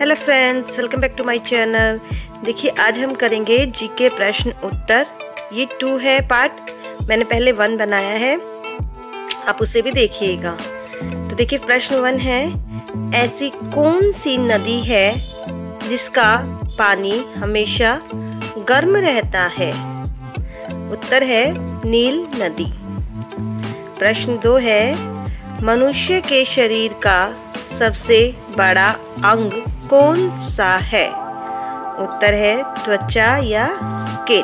Hello friends, welcome back to my channel. देखिए आज हम करेंगे जीके प्रश्न उत्तर। ये 2 है पार्ट। मैंने पहले 1 बनाया है, आप उसे भी देखिएगा। तो देखिए प्रश्न 1 है, ऐसी कौन सी नदी है जिसका पानी हमेशा गर्म रहता है? उत्तर है नील नदी। प्रश्न 2 है, मनुष्य के शरीर का सबसे बड़ा अंग कौन सा है? उत्तर है त्वचा या स्किन।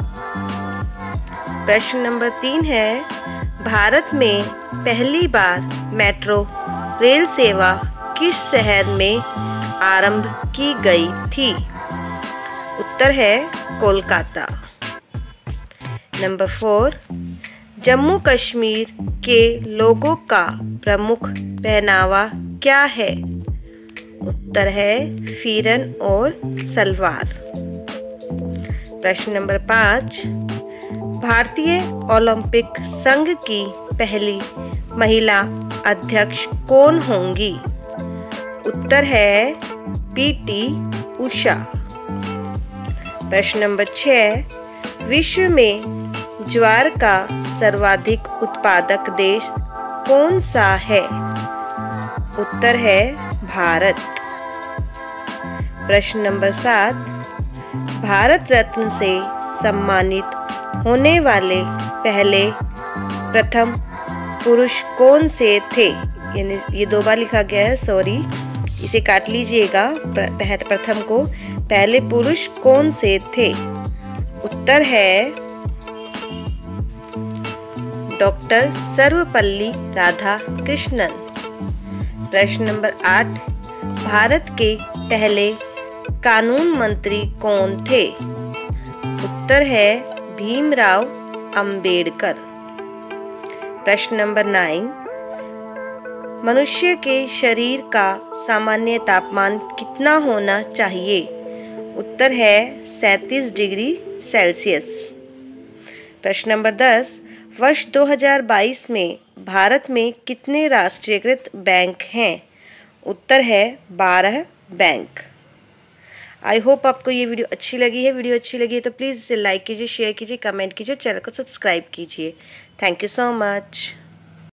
प्रश्न नंबर 3 है, भारत में पहली बार मेट्रो रेल सेवा किस शहर में आरंभ की गई थी? उत्तर है कोलकाता। नंबर 4, जम्मू कश्मीर के लोगों का प्रमुख पहनावा क्या है? उत्तर है फीरन और सलवार। प्रश्न नंबर 5, भारतीय ओलंपिक संघ की पहली महिला अध्यक्ष कौन होंगी? उत्तर है पीटी उषा। प्रश्न नंबर 6, विश्व में ज्वार का सर्वाधिक उत्पादक देश कौन सा है? उत्तर है भारत। प्रश्न नंबर 7, भारत रत्न से सम्मानित होने वाले पहले प्रथम पुरुष कौन से थे? यानी ये 2 बार लिखा गया है, सॉरी, इसे काट लीजिएगा प्रथम को। पहले पुरुष कौन से थे? उत्तर है डॉक्टर सर्वपल्ली राधाकृष्णन। प्रश्न नंबर 8, भारत के पहले कानून मंत्री कौन थे? उत्तर है भीमराव अंबेडकर। प्रश्न नंबर 9, मनुष्य के शरीर का सामान्य तापमान कितना होना चाहिए? उत्तर है 37 डिग्री सेल्सियस। प्रश्न नंबर 10, वर्ष 2022 में भारत में कितने राष्ट्रीयकृत बैंक हैं? उत्तर है 12 बैंक। आई होप आपको ये वीडियो अच्छी लगी है। वीडियो अच्छी लगी है तो प्लीज़ इसे लाइक कीजिए, शेयर कीजिए, कमेंट कीजिए, चैनल को सब्सक्राइब कीजिए। Thank you so much.